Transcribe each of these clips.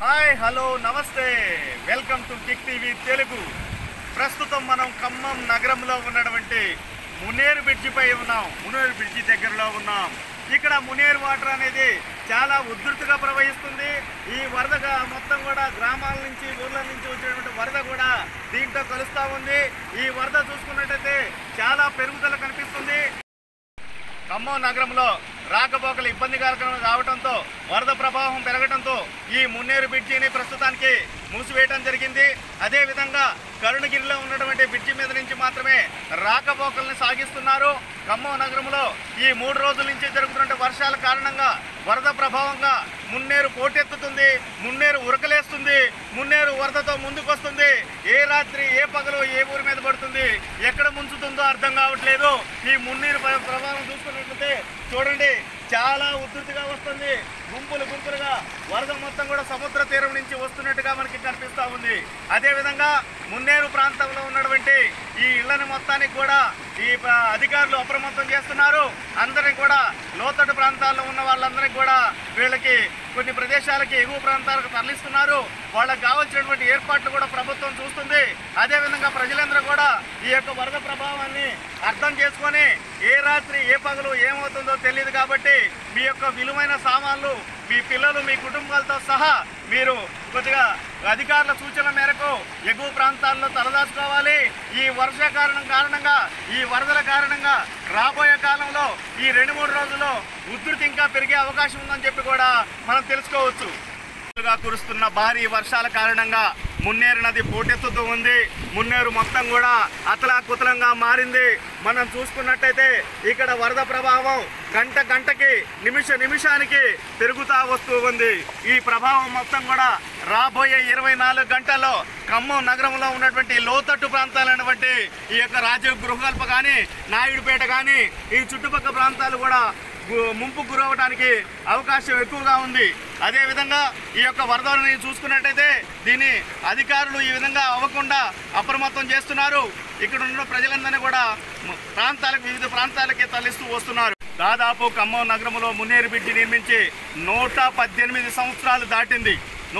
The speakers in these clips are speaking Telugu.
హాయ్ హలో నమస్తే welcome to Kick TV Telugu. ప్రస్తుతం మనం ఖమ్మం నగరంలో ఉన్నటువంటి మునేరు బ్రిడ్జిపై ఉన్నాం. మునేరు బ్రిడ్జి దగ్గరలో ఉన్నాం. ఇక్కడ మునేరు వాటర్ అనేది చాలా ఉధృతిగా ప్రవహిస్తుంది. ఈ వరద మొత్తం కూడా గ్రామాల నుంచి ఊర్ల నుంచి వచ్చేటువంటి వరద కూడా దీంట్లో కలుస్తూ ఉంది. ఈ వరద చూసుకున్నట్టయితే చాలా పెరుగుదల కనిపిస్తుంది. ఖమ్మం నగరంలో రాకపోకలు ఇబ్బందికరంగా రావడంతో వరద ప్రభావం పెరగడంతో ఈ మున్నేరు బ్రిడ్జిని ప్రస్తుతానికి మూసివేయడం జరిగింది. అదేవిధంగా కరుణగిరిలో ఉన్నటువంటి బ్రిడ్జి మీద నుంచి మాత్రమే రాకపోకల్ని సాగిస్తున్నారు. ఖమ్మం నగరంలో ఈ 3 రోజుల నుంచి జరుగుతున్న వర్షాల కారణంగా వరద ప్రభావంగా మున్నేరు పోటెత్తుతుంది. మున్నేరు ఉరకలేస్తుంది. మున్నేరు వరదతో ముందుకొస్తుంది. ఏ రాత్రి ఏ పగలు ఏ ఊరి మీద పడుతుంది, ఎక్కడ ముంచుతుందో అర్థం కావట్లేదు. ఈ మున్నేరు ప్రభావం చూసుకున్నట్లయితే చూడండి, చాలా ఉధృతిగా వస్తుంది. గుంపులు గుంపులుగా వరద మొత్తం కూడా సముద్ర తీరం నుంచి వస్తున్నట్టుగా మనకి కనిపిస్తూ ఉంది. అదేవిధంగా మున్నేరు ప్రాంతంలో ఉన్నటువంటి ఈ ఇళ్లని మొత్తానికి కూడా ఈ అధికారులు అప్రమత్తం చేస్తున్నారు. అందరినీ కూడా లోతట్టు ప్రాంతాల్లో ఉన్న వాళ్ళందరికీ కూడా వీళ్ళకి కొన్ని ప్రదేశాలకి ఎగువ ప్రాంతాలకు తరలిస్తున్నారు. వాళ్ళకి కావాల్సినటువంటి ఏర్పాట్లు కూడా ప్రభుత్వం చూస్తుంది. అదేవిధంగా ప్రజలందరూ కూడా ఈ యొక్క వరద ప్రభావాన్ని అర్థం చేసుకొని ఏ రాత్రి ఏ పగలు ఏమవుతుందో తెలియదు కాబట్టి మీ యొక్క విలువైన సామాన్లు, మీ పిల్లలు, మీ కుటుంబాలతో సహా మీరు కొద్దిగా అధికారుల సూచనల మేరకు ఎగువ ప్రాంతాల్లో తలదాచుకోవాలి. ఈ వర్షాకారణం కారణంగా, ఈ వరదల కారణంగా రాబోయే కాలంలో ఈ 2-3 రోజుల్లో ఉధృతి ఇంకా పెరిగే అవకాశం ఉందని చెప్పి కూడా మనం తెలుసుకోవచ్చు. కురుస్తున్న భారీ వర్షాల కారణంగా మున్నేరు నది పోటెత్తుతూ ఉంది. మున్నేరు మొత్తం కూడా అతలాకుతలంగా మారింది. మనం చూసుకున్నట్టయితే ఇక్కడ వరద ప్రభావం గంటకి నిమిషానికి పెరుగుతూ వస్తూ ఉంది. ఈ ప్రభావం మొత్తం కూడా రాబోయే 24 గంటల్లో ఖమ్మం నగరంలో ఉన్నటువంటి లోతట్టు ప్రాంతాలైనటువంటి ఈ యొక్క రాజీవ్ గృహకల్ప కానీ, నాయుడుపేట కానీ ఈ చుట్టుపక్కల ప్రాంతాలు కూడా ముంపు గురవడానికి అవకాశం ఎక్కువగా ఉంది. అదేవిధంగా ఈ యొక్క వరదని చూసుకున్నట్టయితే దీన్ని అధికారులు ఈ విధంగా అవ్వకుండా అప్రమత్తం చేస్తున్నారు. ఇక్కడ ఉన్న ప్రజలందరినీ కూడా వివిధ ప్రాంతాలకి తరలిస్తూ వస్తున్నారు. దాదాపు ఖమ్మం నగరంలో మున్నేరు బ్రిడ్జి నిర్మించి 118 సంవత్సరాలు దాటింది.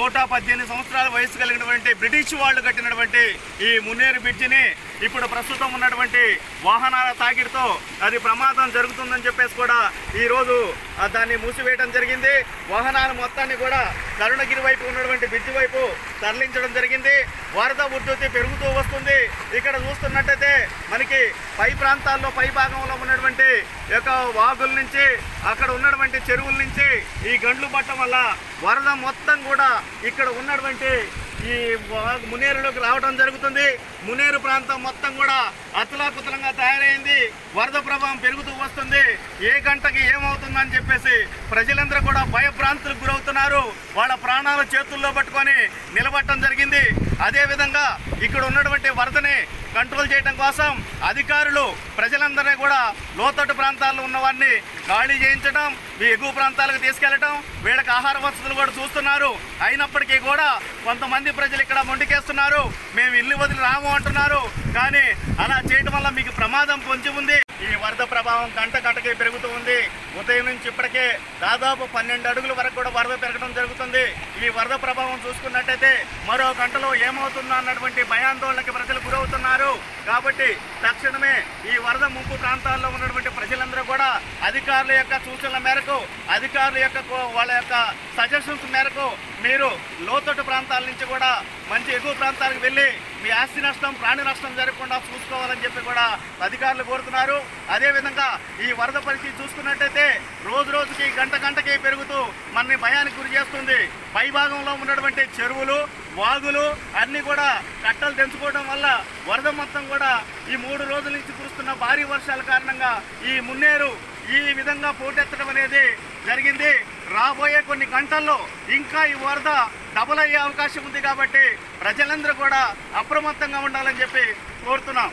118 సంవత్సరాల వయసు కలిగినటువంటి బ్రిటిష్ వాళ్ళు కట్టినటువంటి ఈ మున్నేరు బ్రిడ్జిని ఇప్పుడు ప్రస్తుతం ఉన్నటువంటి వాహనాల తాకిడితో అది ప్రమాదం జరుగుతుందని చెప్పేసి కూడా ఈరోజు దాన్ని మూసివేయడం జరిగింది. వాహనాల మొత్తాన్ని కూడా కరుణగిరి వైపు ఉన్నటువంటి బ్రిడ్జి వైపు తరలించడం జరిగింది. వరద ఉధృతి పెరుగుతూ వస్తుంది. ఇక్కడ చూస్తున్నట్టయితే మనకి పై ప్రాంతాల్లో పై భాగంలో ఉన్నటువంటి యొక్క వాగుల నుంచి, అక్కడ ఉన్నటువంటి చెరువుల నుంచి ఈ గండ్లు పట్టడం వల్ల వరద మొత్తం కూడా ఇక్కడ ఉన్నటువంటి ఈ మునేరులోకి రావడం జరుగుతుంది. మునేరు ప్రాంతం మొత్తం కూడా అతలాకుతలంగా తయారైంది. వరద ప్రభావం పెరుగుతూ వస్తుంది. ఏ గంటకి ఏమవుతుందని చెప్పేసి ప్రజలందరూ కూడా భయభ్రాంతులకు గురవుతున్నారు. వాళ్ళ ప్రాణాల చేతుల్లో పట్టుకొని నిలబడటం జరిగింది. అదేవిధంగా ఇక్కడ ఉన్నటువంటి వరదని కంట్రోల్ చేయడం కోసం అధికారులు ప్రజలందరినీ కూడా లోతట్టు ప్రాంతాల్లో ఉన్న వారిని ఖాళీ చేయించడం, ఎగువ ప్రాంతాలకు తీసుకెళ్లడం, వీళ్ళకి ఆహార వసతులు కూడా చూస్తున్నారు. అయినప్పటికీ కూడా కొంతమంది ప్రజలు ఇక్కడ మొండికేస్తున్నారు. మేము ఇల్లు వదిలి రాము అంటున్నారు. కానీ అలా చేయడం వల్ల మీకు ప్రమాదం పొంచి ఉంది. ఈ వరద ప్రభావం గంటకి పెరుగుతూ ఉంది. ఉదయం నుంచి ఇప్పటికే దాదాపు 12 అడుగుల వరకు కూడా వరద పెరగడం జరుగుతుంది. ఈ వరద ప్రభావం చూసుకున్నట్టయితే మరో గంటలో ఏమవుతుందో అన్నటువంటి భయాందోళనకి ప్రజలు గురవుతున్నారు. కాబట్టి తక్షణమే ఈ వరద ముంపు ప్రాంతాల్లో ఉన్నటువంటి ప్రజలందరూ కూడా అధికారుల యొక్క సూచనల మేరకు, అధికారుల యొక్క వాళ్ళ యొక్క సజెషన్స్ మేరకు మీరు లోతట్టు ప్రాంతాల నుంచి కూడా మంచి ఎగువ ప్రాంతాలకు వెళ్ళి మీ ఆస్తి నష్టం, ప్రాణి నష్టం జరగకుండా చూసుకోవాలని చెప్పి కూడా అధికారులు కోరుతున్నారు. అదేవిధంగా ఈ వరద పరిస్థితి చూసుకున్నట్టయితే రోజుకి గంటకి పెరుగుతూ మనని భయానికి గురి చేస్తుంది. పై భాగంలో ఉన్నటువంటి చెరువులు, వాగులు అన్నీ కూడా కట్టలు తెంచుకోవడం వల్ల వరద మొత్తం కూడా ఈ 3 రోజుల నుంచి కురుస్తున్న భారీ వర్షాల కారణంగా ఈ మున్నేరు ఈ విధంగా పోటెత్తడం అనేది జరిగింది. రాబోయే కొన్ని గంటల్లో ఇంకా ఈ వరద డబుల్ అయ్యే అవకాశం ఉంది. కాబట్టి ప్రజలందరూ కూడా అప్రమత్తంగా ఉండాలని చెప్పి కోరుతున్నాం.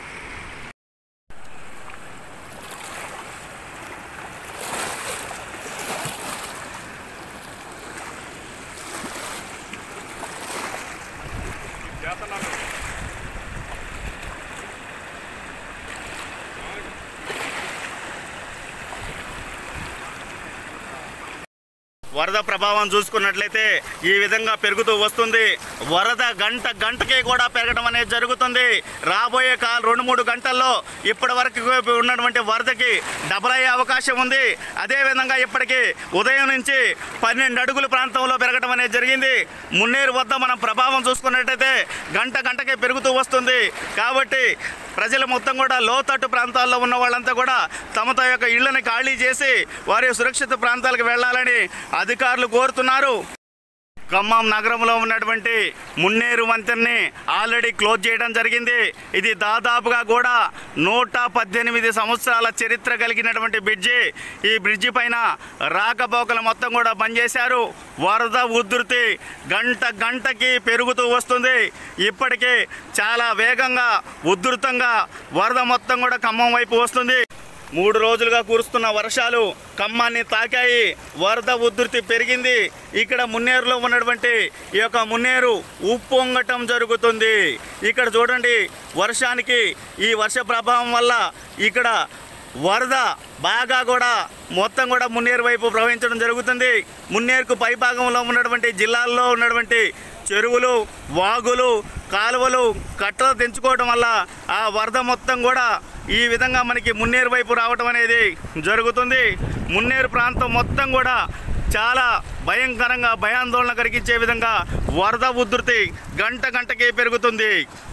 వరద ప్రభావం చూసుకున్నట్లయితే ఈ విధంగా పెరుగుతూ వస్తుంది. వరద గంటకి కూడా పెరగడం అనేది జరుగుతుంది. రాబోయే 2-3 గంటల్లో ఇప్పటి వరకు ఉన్నటువంటి వరదకి డబల్ అయ్యే అవకాశం ఉంది. అదేవిధంగా ఇప్పటికీ ఉదయం నుంచి 12 అడుగుల ప్రాంతంలో పెరగడం అనేది జరిగింది. మున్నేరు వద్ద మనం ప్రభావం చూసుకున్నట్టయితే గంటకి పెరుగుతూ వస్తుంది. కాబట్టి ప్రజలు మొత్తం కూడా లోతట్టు ప్రాంతాల్లో ఉన్న వాళ్ళంతా కూడా తమ యొక్క ఇళ్లను ఖాళీ చేసి వారి సురక్షిత ప్రాంతాలకు వెళ్ళాలని అధికారులు కోరుతున్నారు. ఖమ్మం నగరంలో ఉన్నటువంటి మున్నేరు వంతెనని ఆల్రెడీ క్లోజ్ చేయడం జరిగింది. ఇది దాదాపుగా కూడా 118 సంవత్సరాల చరిత్ర కలిగినటువంటి బ్రిడ్జి. ఈ బ్రిడ్జి పైన రాకపోకలు మొత్తం కూడా బంద్ చేశారు. వరద ఉధృతి గంటకి పెరుగుతూ వస్తుంది. ఇప్పటికే చాలా వేగంగా ఉధృతంగా వరద మొత్తం కూడా ఖమ్మం వైపు వస్తుంది. 3 రోజులుగా కురుస్తున్న వర్షాలు ఖమ్మాన్ని తాకాయి. వరద ఉధృతి పెరిగింది. ఇక్కడ మున్నేరులో ఉన్నటువంటి ఈ యొక్క మున్నేరు ఉప్పొంగటం జరుగుతుంది. ఇక్కడ చూడండి, వర్షానికి ఈ వర్ష ప్రభావం వల్ల ఇక్కడ వరద బాగా కూడా మొత్తం కూడా మున్నేరు వైపు ప్రవహించడం జరుగుతుంది. మున్నేరుకు పైభాగంలో ఉన్నటువంటి జిల్లాల్లో ఉన్నటువంటి చెరువులు, వాగులు, కాలువలు కట్టలు తెంచుకోవడం వల్ల ఆ వరద మొత్తం కూడా ఈ విధంగా మనకి మున్నేరు వైపు రావడం అనేది జరుగుతుంది. మున్నేరు ప్రాంతం మొత్తం కూడా చాలా భయంకరంగా భయాందోళన కలిగించే విధంగా వరద ఉధృతి గంటకి పెరుగుతుంది.